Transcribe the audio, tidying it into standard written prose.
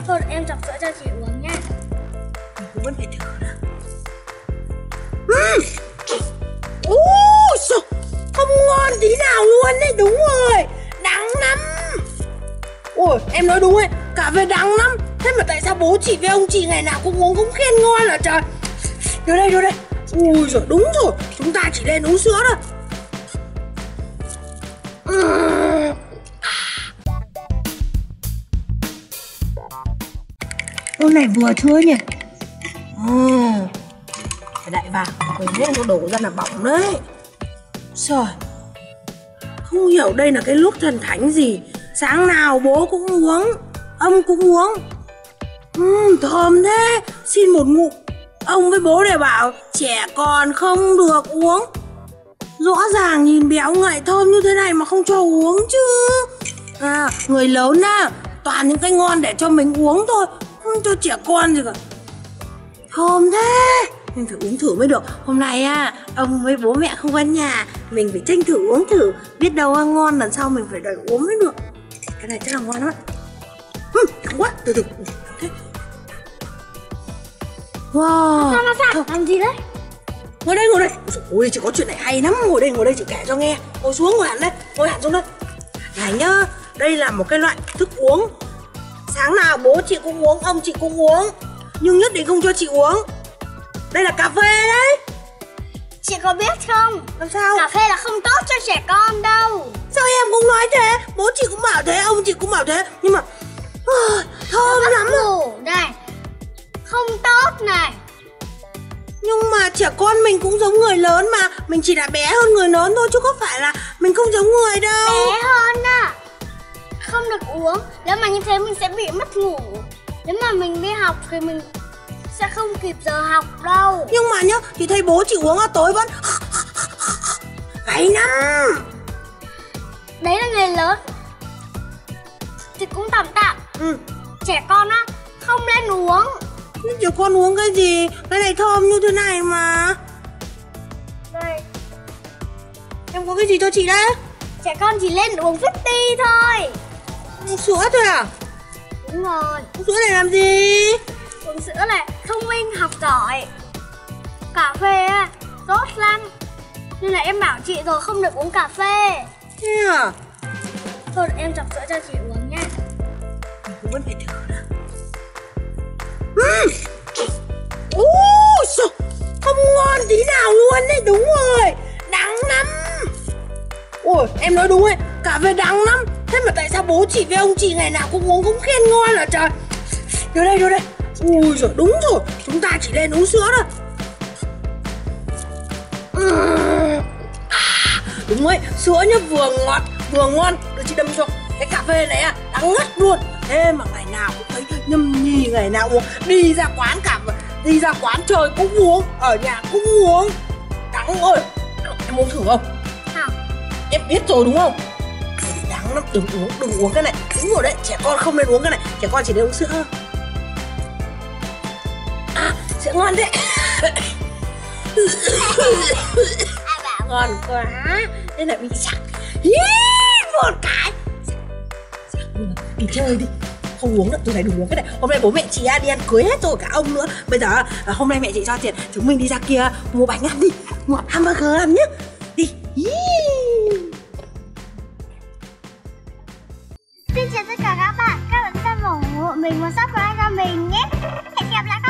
Thôi em chọc sữa cho chị uống nha. Mình cũng vẫn phải thử đã. Ui giời, không ngon tí nào luôn đấy. Đúng rồi, đắng lắm. Ôi em nói đúng ấy, cà phê đắng lắm. Thế mà tại sao bố chị với ông chị ngày nào cũng uống cũng khen ngon hả trời. Đưa đây, đưa đây. Ui giời, đúng rồi, chúng ta chỉ nên uống sữa thôi. Hôm này vừa chưa nhỉ? Phải đại vào, quên hết nó đổ ra là bỏng đấy. Trời, không hiểu đây là cái nước thần thánh gì. Sáng nào bố cũng uống, ông cũng uống. Thơm thế. Xin một ngụm. Ông với bố đều bảo trẻ con không được uống. Rõ ràng nhìn béo ngậy thơm như thế này mà không cho uống chứ. Người lớn á, toàn những cái ngon để cho mình uống thôi, không cho trẻ con gì cả. Thơm thế, mình phải uống thử mới được. Hôm nay á, ông với bố mẹ không có nhà, mình phải tranh thủ uống thử. Biết đâu ngon lần sau mình phải đòi uống mới được. Cái này chắc là ngon lắm. Ngon quá, từ từ. Wow. Sao? Làm gì đấy? Ngồi đây, ngồi đây. Ôi, chị có chuyện này hay lắm. Ngồi đây chị kể cho nghe. Ngồi xuống, ngồi hẳn đây. Ngồi hẳn xuống đây. Này nhá, đây là một cái loại thức uống. Sáng nào bố chị cũng uống, ông chị cũng uống, nhưng nhất định không cho chị uống. Đây là cà phê đấy. Chị có biết không? Làm sao? Cà phê là không tốt cho trẻ con đâu. Sao em cũng nói thế? Bố chị cũng bảo thế, ông chị cũng bảo thế. Nhưng mà thơm lắm. Đây, không tốt này. Nhưng mà trẻ con mình cũng giống người lớn mà. Mình chỉ là bé hơn người lớn thôi, chứ có phải là mình không giống người đâu. Bé hơn à? Không được uống. Nếu mà như thế mình sẽ bị mất ngủ. Nếu mà mình đi học thì mình sẽ không kịp giờ học đâu. Nhưng mà nhá, thì thấy bố chị uống tối vẫn gay lắm. Đấy là người lớn thì cũng tạm tạm. Trẻ con á, không nên uống. Trẻ con uống cái gì? Cái này thơm như thế này mà. Đây, em có cái gì cho chị đấy? trẻ con chỉ lên uống Fifty thôi. Uống sữa thôi à? Đúng rồi. Uống sữa này làm gì? Uống sữa này thông minh, học giỏi. Cà phê á, tốt lắm. Nên là em bảo chị rồi, không được uống cà phê. Thế à? Thôi em chọc sữa cho chị uống nha. Mình cũng vẫn phải thử đã. Ui giời, không ngon tí nào luôn đấy. Đúng rồi, đắng lắm. Ôi em nói đúng ấy, cà phê đắng lắm. Thế mà tại sao bố chị với ông chị ngày nào cũng uống cũng khen ngon hả trời. Đưa đây, đưa đây. Ui giời, đúng rồi, chúng ta chỉ nên uống sữa thôi. Đúng ấy, sữa nhá, vừa ngọt vừa ngon. Đưa chị đâm cho. Cái cà phê này đắng ngắt luôn. Thế mà ngày nào cũng thấy nhâm nhi, ngày nào uống. Đi ra quán chơi cũng uống, ở nhà cũng uống. Đắng ơi. Em uống thử không? Không. Em biết rồi đúng không? Đắng lắm, đừng uống cái này. Đúng rồi đấy, trẻ con không nên uống cái này. Trẻ con chỉ nên uống sữa. Sữa ngon đấy. Ai bảo Ngon quá. Thế là bị sặc. Một cái. Đi chơi đi. Không uống nữa, từ này đừng uống cái này. Hôm nay bố mẹ chị đi ăn cưới hết rồi, cả ông nữa. Bây giờ hôm nay mẹ chị cho tiền, chúng mình đi ra kia mua bánh ăn đi, mua hamburger ăn nhé. Đi. Xin chào tất cả các bạn. Các bạn ủng hộ mình và subscribe cho mình nhé. Hẹn gặp lại các bạn.